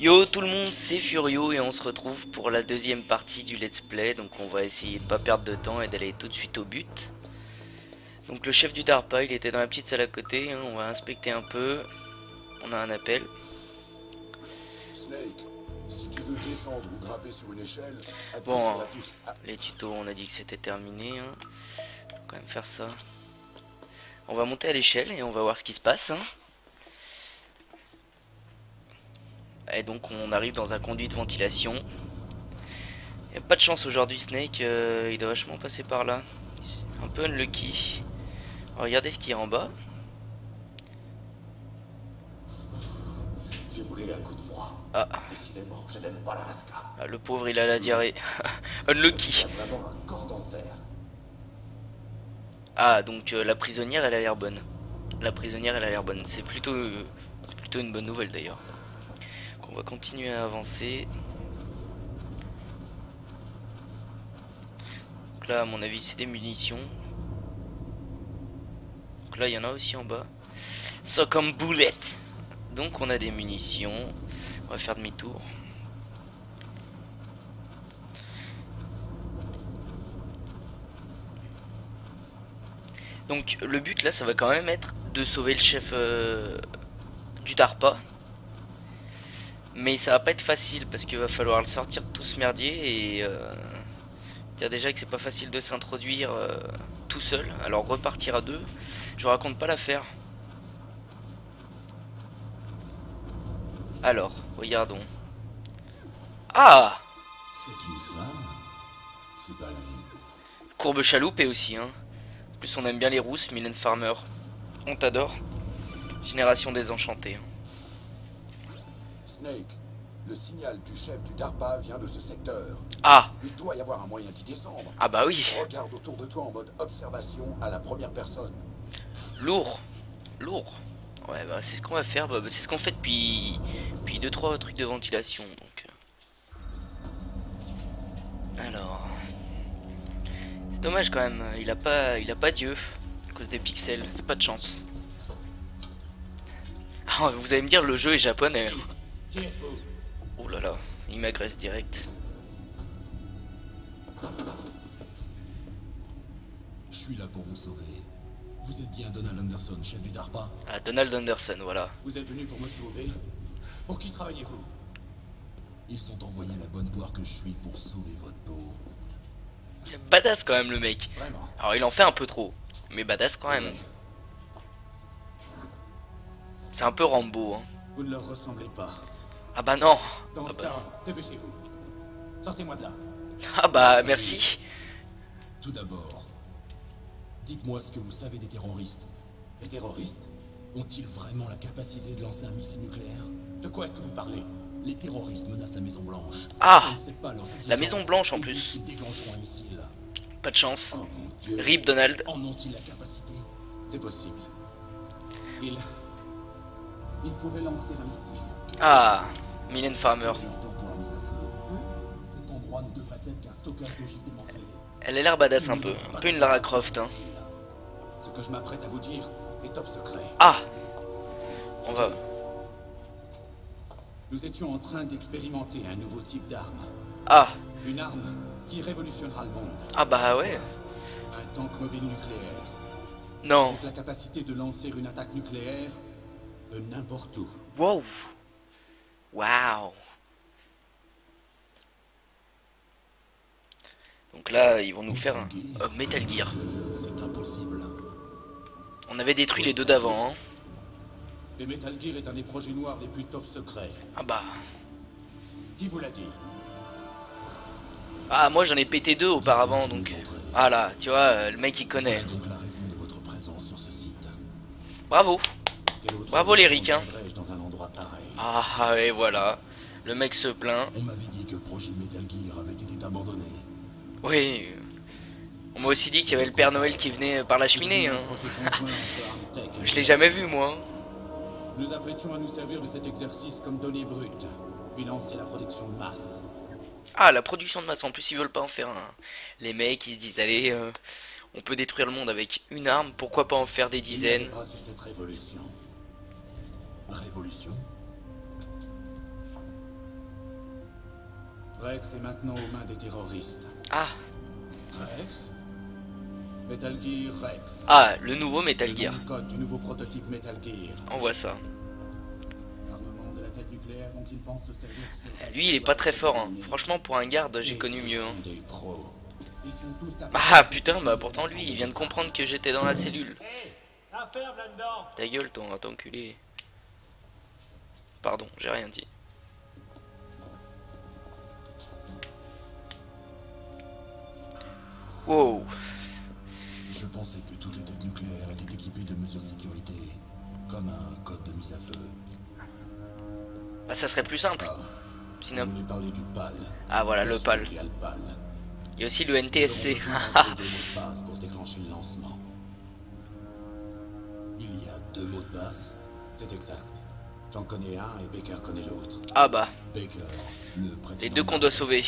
Yo tout le monde, c'est Furio et on se retrouve pour la deuxième partie du let's play. Donc on va essayer de pas perdre de temps et d'aller tout de suite au but. Donc le chef du DARPA, il était dans la petite salle à côté, hein. On va inspecter un peu. On a un appel. Snake, si tu veux descendre ou grimper sur une échelle, appuie Bon, sur la touche A. les tutos, on a dit que c'était terminé, hein. On va quand même faire ça. On va monter à l'échelle et on va voir ce qui se passe, hein. Et donc on arrive dans un conduit de ventilation. Y a pas de chance aujourd'hui Snake, il doit vachement passer par là. Un peu unlucky. Regardez ce qu'il y a en bas. J'ai brûlé un coup de froid. Ah, Décidément, je n'aime pas l'Alaska. ah, le pauvre il a la diarrhée. Unlucky. Il y a vraiment un cordon de fer. Ah donc la prisonnière elle a l'air bonne. La prisonnière elle a l'air bonne. C'est plutôt une bonne nouvelle d'ailleurs. On va continuer à avancer. Donc là à mon avis c'est des munitions. Donc là il y en a aussi en bas. Ça comme bullet. Donc on a des munitions. On va faire demi-tour. Donc le but là ça va quand même être de sauver le chef du DARPA. Mais ça va pas être facile parce qu'il va falloir le sortir de tout ce merdier et dire déjà que c'est pas facile de s'introduire tout seul. Alors repartir à deux, je vous raconte pas l'affaire. Alors, regardons. Ah, C'est une femme? C'est pas lui. courbe chaloupée aussi, hein. En plus on aime bien les rousses, Mylène Farmer. On t'adore. Génération désenchantée. Snake, le signal du chef du DARPA vient de ce secteur. Ah, Il doit y avoir un moyen d'y descendre. ah bah oui. Regarde autour de toi en mode observation à la première personne. Lourd. Lourd. Ouais bah c'est ce qu'on va faire, bah, c'est ce qu'on fait depuis 2-3 trucs de ventilation donc. Alors. C'est dommage quand même, il a pas Dieu à cause des pixels, c'est pas de chance. Ah, vous allez me dire le jeu est japonais. Qui êtes-vous? Oh là là, il m'agresse direct. Je suis là pour vous sauver. Vous êtes bien Donald Anderson, chef du DARPA? Ah, Donald Anderson, voilà. Vous êtes venu pour me sauver? Pour qui travaillez-vous? Ils ont envoyé la bonne poire que je suis pour sauver votre peau. Badass quand même le mec. Vraiment? Alors il en fait un peu trop, mais badass quand même. C'est un peu Rambo, hein. Vous ne leur ressemblez pas. Ah bah non. Dans Ah ce bah, cas, dépêchez-vous. Sortez-moi de là. ah bah merci. Tout d'abord, dites-moi ce que vous savez des terroristes. Les terroristes? Ont-ils vraiment la capacité de lancer un missile nucléaire? De quoi est-ce que vous parlez? Les terroristes menacent la Maison Blanche. Ah, Je ne sais pas leurs exigences, la Maison Blanche en et plus. disent qu'ils déclencheront un missile. Pas de chance. Oh mon Dieu. RIP Donald. En ont-ils la capacité? C'est possible. Il pouvait lancer un missile. Ah, Mylène Farmer. Leur temps pour la mise à feu. Cet endroit ne devrait être qu'un stockage d'ogives démantelé. Elle a l'air badass un peu une Lara Croft, hein. Ce que je m'apprête à vous dire est top secret. Ah, on va. Nous étions en train d'expérimenter un nouveau type d'arme. Ah, Une arme qui révolutionnera le monde. ah bah ouais. Un tank mobile nucléaire. Non. Avec la capacité de lancer une attaque nucléaire de n'importe où. Wow. Waouh. Donc là, ils vont nous faire un Metal Gear. C'est impossible. On avait détruit les deux d'avant, hein. Et Metal Gear est un des projets noirs les plus top secrets. Ah bah. Qui vous l'a dit? Ah, moi j'en ai pété deux auparavant, donc. Ah là, tu vois, le mec il connaît. Voilà donc la raison de votre présence sur ce site. Bravo. Quel autre Bravo, les ricains. viendrais-je dans un endroit pareil? Ah, et voilà. Le mec se plaint. On m'avait dit que le projet Metal Gear avait été abandonné. Oui. On m'a aussi dit qu'il y avait le Père Noël qui venait par la cheminée, hein. Un projet conjoint entre Armtech et Je l'ai jamais vu, moi. Nous apprêtions à nous servir de cet exercice comme données brutes, puis lancer la production de masse. Ah, la production de masse, en plus ils veulent pas en faire un. Les mecs ils se disent, allez, on peut détruire le monde avec une arme, pourquoi pas en faire des dizaines. Il n'y avait pas eu cette révolution. Révolution? Rex est maintenant aux mains des terroristes. Ah, Rex? Metal Gear Rex. ah, le nouveau Metal Le Gear. nom de code du nouveau prototype Metal Gear. On voit ça. L'armement de la tête nucléaire dont il pense se servir sur... Lui, il est pas très fort. Hein. Franchement, pour un garde, j'ai connu mieux. Hein. Des pros. Ils sont tous Ah putain, bah pourtant lui, il vient de comprendre que j'étais dans la cellule. Ta gueule, ton enculé. Pardon, j'ai rien dit. Wow. Je pensais que toutes les têtes nucléaires étaient équipées de mesures de sécurité, comme un code de mise à feu. Bah ça serait plus simple. Ah, Sinon... vous voulez parler du PAL. Ah voilà, le PAL. Il y a le PAL. Il y a aussi le NTSC. Nous aurons besoin de mots de passe pour déclencher le lancement. Il y a 2 mots de passe. C'est exact. J'en connais un et Baker connaît l'autre. Ah bah, Baker, le président... les deux qu'on doit sauver.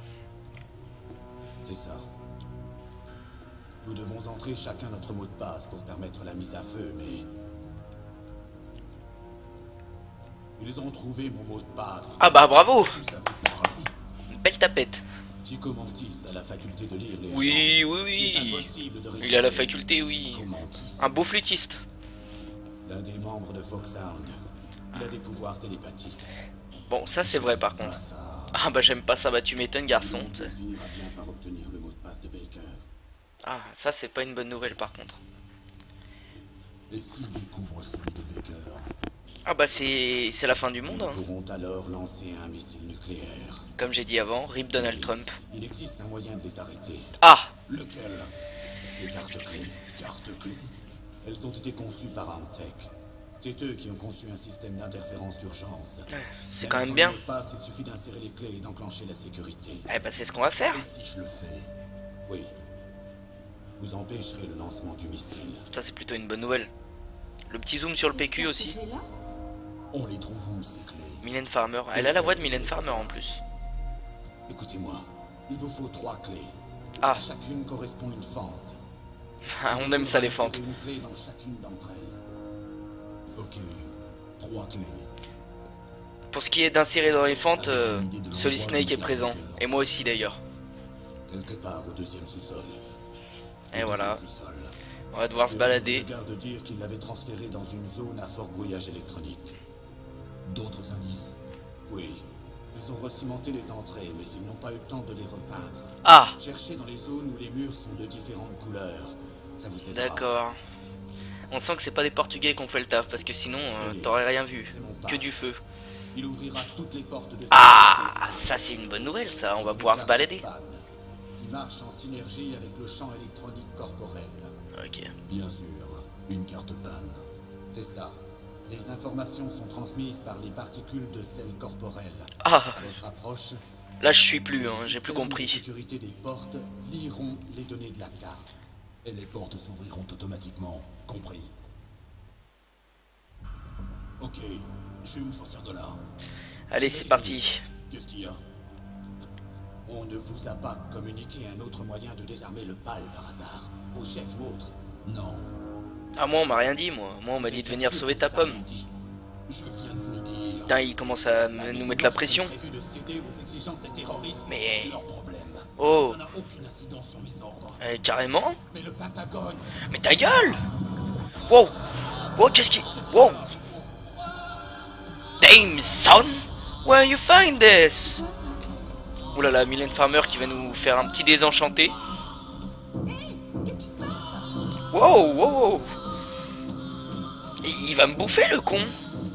C'est ça. Nous devons entrer chacun notre mot de passe pour permettre la mise à feu, mais... Ils ont trouvé mon mot de passe. Ah bah bravo. Vous savez parler. Une belle tapette. Chico Mantis a la faculté de lire les gens. Oui, oui, Il est oui. impossible de Il a la résister. faculté, oui. Chico Mantis. Un beau flûtiste. L'un des membres de Foxhound. Il a des pouvoirs télépathiques. Bon, ça c'est vrai par contre. Ah, ça... Ah bah j'aime pas ça, bah tu m'étonnes garçon. Il finira bien par obtenir le mot de passe de Baker. Ah, ça c'est pas une bonne nouvelle par contre. Et s'il découvre celui de Baker? Ah bah c'est la fin du monde. Ils Hein. pourront alors lancer un missile nucléaire. Comme j'ai dit avant, RIP Donald Trump. Il existe un moyen de les arrêter. Ah, Lequel? Les cartes clés. Carte clé. Elles ont été conçues par Antec. C'est eux qui ont conçu un système d'interférence d'urgence. c'est quand même bien. Il suffit d'insérer les clés et d'enclencher la sécurité. Eh bah c'est ce qu'on va faire. Et si je le fais? Oui. Vous empêcherez le lancement du missile. Ça c'est plutôt une bonne nouvelle. Le petit zoom sur le PQ aussi. On les trouve où, ces clés? Mylène Farmer. Elle a la voix de Mylène Farmer en plus. Écoutez-moi, il vous faut 3 clés. Ah, Chacune correspond à une fente. on aime ça les Vous fentes. insérez une clé dans chacune d'entre elles. Ok. 3 clés. Pour ce qui est d'insérer dans les fentes, Solid Snake est présent. Et moi aussi d'ailleurs. Quelque part au 2e sous-sol. Et voilà. Deuxième sous-sol. On va devoir se balader. Je garde dire qu'il l'avait transféré dans une zone à fort brouillage électronique. D'autres indices? Oui. Ils ont recimenté les entrées, mais ils n'ont pas eu le temps de les repeindre. Ah, Cherchez dans les zones où les murs sont de différentes couleurs. Ça vous aidera. d'accord. On sent que c'est pas des Portugais qu'on fait le taf, parce que sinon, t'aurais rien vu. C'est mon Que pari. du feu. Il ouvrira toutes les portes de Ah, ça c'est une bonne nouvelle ça, on va pouvoir se balader. Qui marche en synergie avec le champ électronique corporel. Ok. Bien sûr. Une carte panne. C'est ça. Les informations sont transmises par les particules de sel corporel. Ah, À votre approche, là je suis plus, hein, les j'ai plus systèmes de compris. sécurité des portes liront les données de la carte. Et les portes s'ouvriront automatiquement. Compris. Ok. Je vais vous sortir de là. Allez, c'est parti. Qu'est-ce qu'il y a? On ne vous a pas communiqué un autre moyen de désarmer le PAL par hasard, au chef ou autre. Non. Ah, moi on m'a rien dit, moi. Moi on m'a dit de venir sauver ta pomme. Je viens de vous le dire. Putain, il commence à nous mettre la pression. Prévu de céder aux exigences des terroristes. Mais... Leur problème. Oh, Ça n'a aucune incidence sur mes ordres. carrément. Mais le Pentagone. Mais ta gueule. Wow. Wow, qu'est-ce qui... Wow. Damn, son. Where you find this? Ouh là là, Mylène Farmer qui va nous faire un petit désenchanté. Wow, wow, wow. Il va me bouffer le con.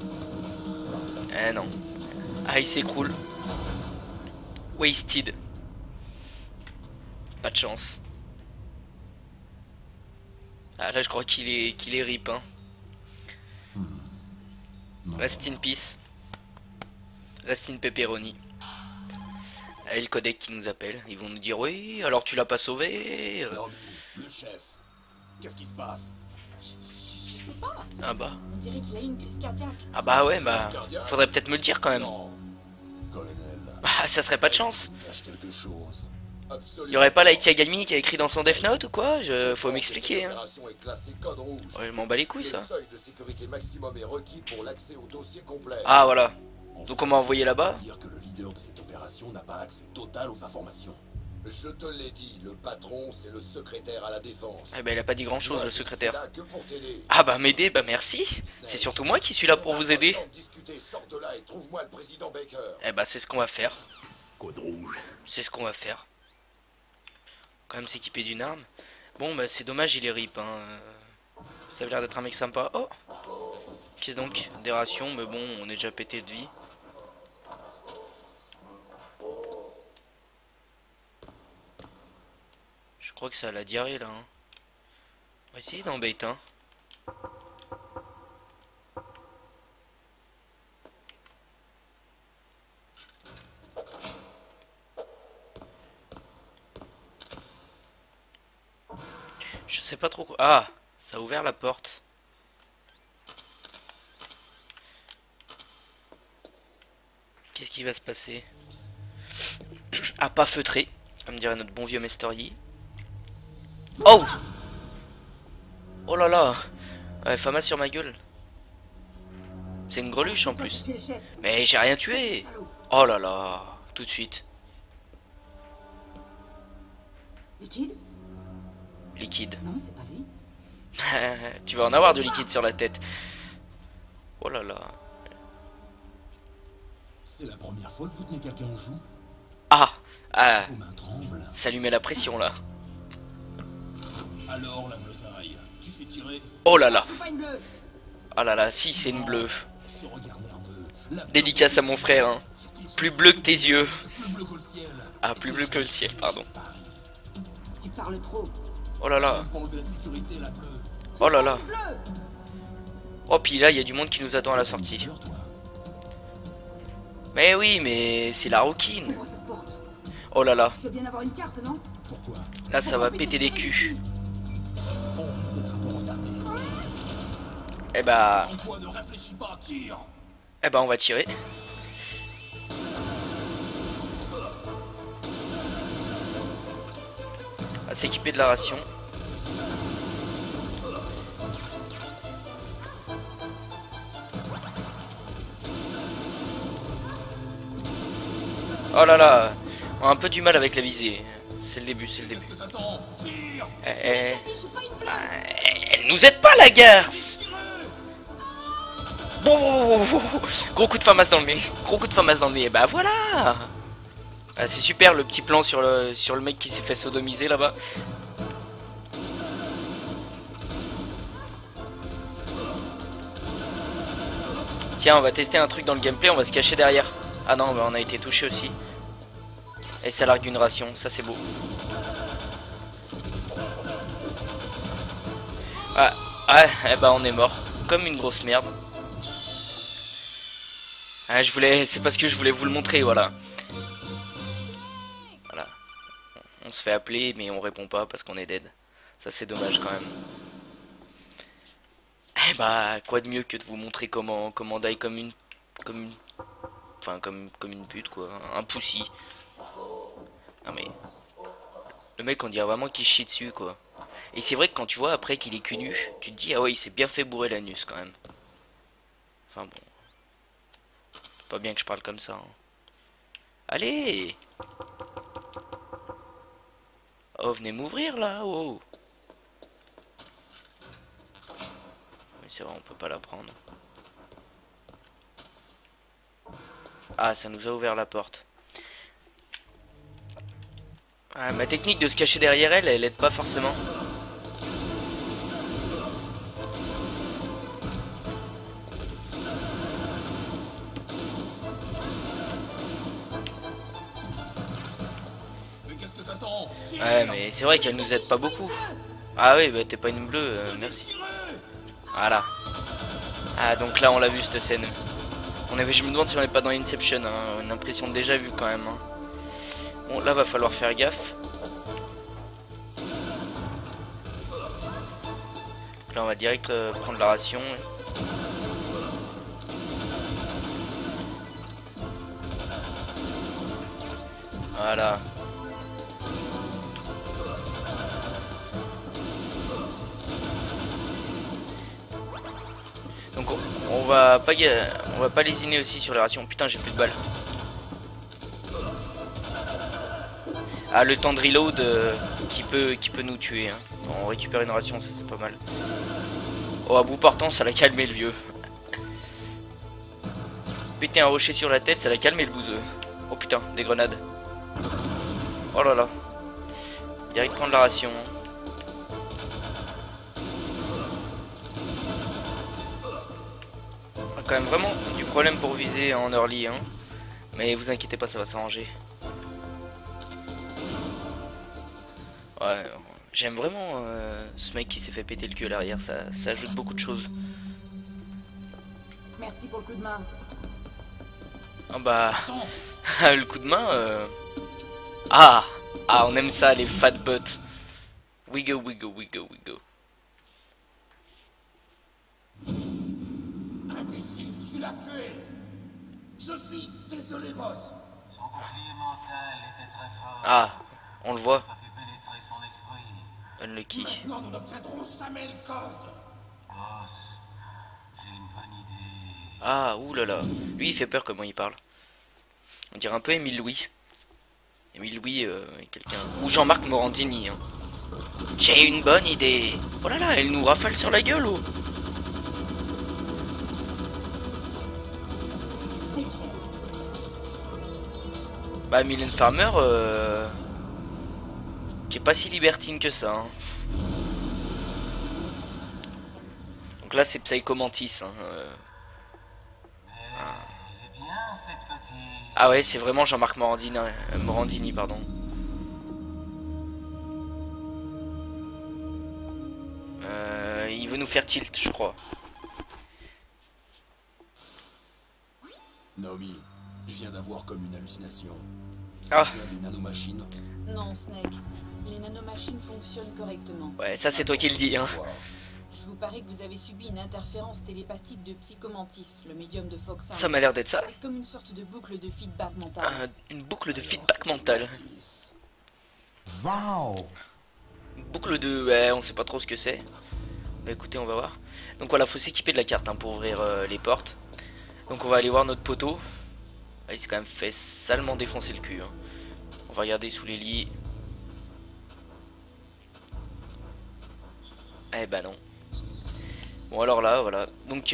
Eh non. Ah, il s'écroule. Wasted. Pas de chance. Ah là je crois qu'il est rip hein. Rest in peace. Rest in pepperoni. Et le codec qui nous appelle. Ils vont nous dire oui, alors tu l'as pas sauvé. Norby, le chef. Qu'est-ce qui se passe? Je sais pas. Ah bah. On dirait qu'il a eu une crise cardiaque. Ah bah ouais bah. Faudrait peut-être me le dire quand même. Non. Colonel. Ah ça serait pas de chance. Cache quelque chose. Y aurait pas Light Yagami qui a écrit dans son Death Note ou quoi? Faut m'expliquer hein. L'opération est classée code rouge. Ouais, je m'en bats les couilles Le ça. seuil de sécurité maximum est requis pour l'accès au dossier complet. Ah voilà. Donc on m'a envoyé là-bas. Dire que le leader de cette opération n'a pas accès total aux informations. Je te l'ai dit, le patron, c'est le secrétaire à la défense. Eh ben il a pas dit grand chose Moi, le je suis secrétaire. là que pour t'aider. Ah bah m'aider, bah merci. C'est surtout moi qui suis là pour vous aider. On a pas le temps de discuter, sors de là et trouve-moi le président Baker. Eh bah c'est ce qu'on va faire. Code rouge. C'est ce qu'on va faire. Quand même s'équiper d'une arme. Bon bah c'est dommage il est rip hein. Ça a l'air d'être un mec sympa. Oh, qu'est-ce donc? Des rations, mais bon on est déjà pété de vie. Je crois que ça a la diarrhée là hein. On va essayer d'en bait un. Je sais pas trop quoi. Ah, ça a ouvert la porte. Qu'est-ce qui va se passer? Ah, pas feutré, à me dirait notre bon vieux Mesterier. Oh! Oh là là! Ouais, Fama sur ma gueule. C'est une greluche en plus. Tu es le chef. Mais j'ai rien tué! Salaud. Oh là là! Tout de suite. Liquide? Liquide. Non, c'est pas lui. Tu vas en avoir du liquide sur la tête. Oh là là. C'est la première fois que vous tenez quelqu'un en joue. Ah! Ah! Vos mains tremblent. Ça lui met la pression là. Alors la bleusaille, tu sais tirer. Oh là là! C'est pas une bleue. Oh là là, si c'est une bleue. Ce regard nerveux. La Dédicace à mon frère, hein. Plus bleu que tes yeux. Plus bleu que le ciel. Ah, plus bleu que le ciel, pardon. Paris. Tu parles trop. Oh là là. Même pour enlever la sécurité, la bleue. Oh là là. Bleu. Oh, puis là, il y a du monde qui nous attend à la sortie. Peur, toi. Mais oui, mais c'est la rouquine. Ouvre cette porte. Oh là là. Tu veux bien avoir une carte, non? Pourquoi? Là, ça va péter des culs. On risque d'être un peu retardé. Eh bah... Toi, ne réfléchis pas, tire. Eh bah, on va tirer. On va s'équiper de la ration. Oh là là, on a un peu du mal avec la visée. C'est le début, c'est le début. Qu'est-ce que t'attends? Tire. Elle nous aide pas la garce. Bon, gros coup de famasse dans le nez. Gros coup de famasse dans le nez. Et bah voilà. Ah, c'est super le petit plan sur le mec qui s'est fait sodomiser là-bas. Tiens, on va tester un truc dans le gameplay, on va se cacher derrière. Ah non, bah on a été touché aussi. Et ça largue une ration, ça c'est beau. Ah, ouais, eh bah on est mort. Comme une grosse merde. Ah, c'est parce que je voulais vous le montrer, voilà. Voilà. On se fait appeler, mais on répond pas parce qu'on est dead. Ça c'est dommage quand même. Eh bah, quoi de mieux que de vous montrer comment die comme une pute quoi, un poussi. Non mais le mec on dirait vraiment qu'il chie dessus quoi. Et c'est vrai que quand tu vois après qu'il est cul nu, tu te dis ah ouais il s'est bien fait bourrer l'anus quand même. Enfin bon, pas bien que je parle comme ça. Hein. Allez. Oh venez m'ouvrir là, oh. Mais c'est vrai on peut pas la prendre. Ah, ça nous a ouvert la porte. Ah, ma technique de se cacher derrière elle, elle aide pas forcément. Mais qu'est-ce que t'attends? Tire. Ouais, mais c'est vrai qu'elle nous aide pas beaucoup. Ah oui, bah t'es pas une bleue, merci. Tirez. Voilà. Ah, donc là on l'a vu cette scène. Je me demande si on n'est pas dans Inception, hein. Une impression de déjà vu quand même. Hein. Bon, là va falloir faire gaffe. Là on va direct prendre la ration. Voilà. Donc on va pas On va pas lésiner aussi sur les rations. Putain, j'ai plus de balles. Ah, le temps de reload qui peut nous tuer. Hein. On récupère une ration, ça c'est pas mal. Oh, à bout portant, ça l'a calmé le vieux. Péter un rocher sur la tête, ça l'a calmé le bouseux. Oh putain, des grenades. Oh là là. Direct prendre la ration. On a quand même vraiment du problème pour viser en early. Hein. Mais vous inquiétez pas, ça va s'arranger. Ouais, j'aime vraiment ce mec qui s'est fait péter le cul à l'arrière, ça ajoute beaucoup de choses. Merci pour le coup de main. Ah bah, le coup de main, Ah, on aime ça les fat butts. We go, we go, we go, we go. Imbécile, tu l'as tué. Je suis désolé, boss. Son bouclier mental était très fort. Ah, on le voit. Pas pu pénétrer son esprit. Unlucky. Maintenant, nous n'obtiendrons jamais le code. Boss, j'ai une bonne idée. Ah, oulala. Lui, il fait peur comment il parle. On dirait un peu Émile Louis. Émile Louis, quelqu'un... Ou Jean-Marc Morandini. Hein. J'ai une bonne idée. Oh là là, elle nous rafale sur la gueule, oh. Bah, Mylène Farmer, qui est pas si libertine que ça. Hein. Donc là, c'est Psycho Mantis. Hein. Elle est bien, cette petite. Ah ouais, c'est vraiment Jean-Marc Morandini, pardon. Il veut nous faire tilt, je crois. Naomi, je viens d'avoir comme une hallucination. Ah. C'est bien des nanomachines. Non, Snake. Les nanomachines fonctionnent correctement. Ouais, ça c'est toi qui le dis, hein. Je vous parie que vous avez subi une interférence télépathique de Psychomantis, le médium de Fox. Ça m'a l'air d'être ça. C'est comme une sorte de boucle de feedback mental. Une boucle de feedback mental. Wow. Une boucle de... Ouais, on sait pas trop ce que c'est. Bah écoutez, on va voir. Donc voilà, faut s'équiper de la carte hein, pour ouvrir les portes. Donc on va aller voir notre poteau. Ah, il s'est quand même fait salement défoncer le cul. Hein. On va regarder sous les lits. Eh bah non. Bon alors là, voilà. Donc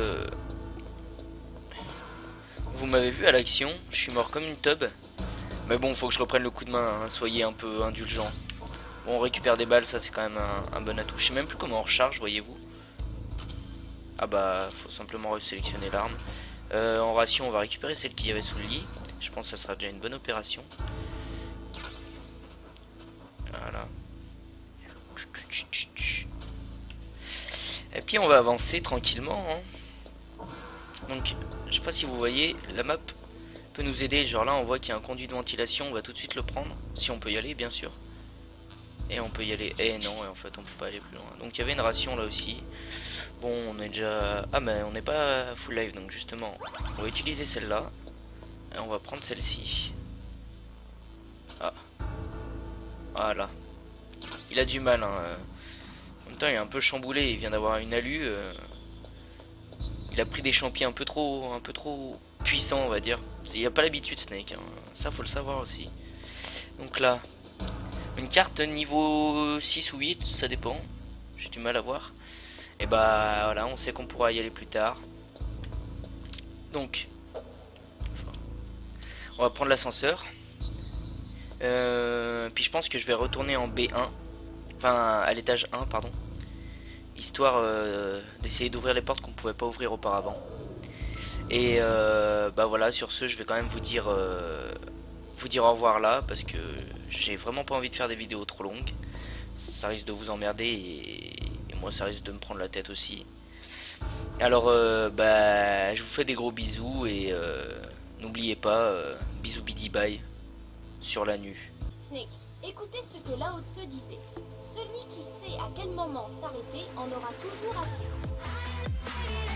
vous m'avez vu à l'action. Je suis mort comme une tub. Mais bon, faut que je reprenne le coup de main. Hein. Soyez un peu indulgents. Bon, on récupère des balles, ça c'est quand même un bon atout. Je sais même plus comment on recharge, voyez-vous. Ah bah, faut simplement resélectionner l'arme. En ration, on va récupérer celle qu'il y avait sous le lit. Je pense que ça sera déjà une bonne opération. Voilà. Et puis on va avancer tranquillement. Hein. Donc, je sais pas si vous voyez, la map peut nous aider. Genre là, on voit qu'il y a un conduit de ventilation. On va tout de suite le prendre. Si on peut y aller, bien sûr. Et on peut y aller. Et non, et en fait, on peut pas aller plus loin. Donc, il y avait une ration là aussi. Bon, on est déjà... Ah, mais on n'est pas full life, donc justement, on va utiliser celle-là. Et on va prendre celle-ci. Ah. Voilà. Il a du mal, hein. En même temps, il est un peu chamboulé. Il vient d'avoir une alu. Il a pris des champis un peu trop puissants, on va dire. Il a pas l'habitude, Snake. Hein. Ça, faut le savoir aussi. Donc là, une carte niveau 6 ou 8, ça dépend. J'ai du mal à voir. Et bah voilà, on sait qu'on pourra y aller plus tard. Donc, on va prendre l'ascenseur. Puis je pense que je vais retourner en B1. Enfin, à l'étage 1, pardon. Histoire d'essayer d'ouvrir les portes qu'on pouvait pas ouvrir auparavant. Et bah voilà, sur ce, je vais quand même vous dire au revoir là. Parce que j'ai vraiment pas envie de faire des vidéos trop longues. Ça risque de vous emmerder et moi ça risque de me prendre la tête aussi. Alors bah je vous fais des gros bisous et n'oubliez pas bisous bidi bye sur la nu. Snake, écoutez ce que Lao Tse disait. Celui qui sait à quel moment s'arrêter en aura toujours assez.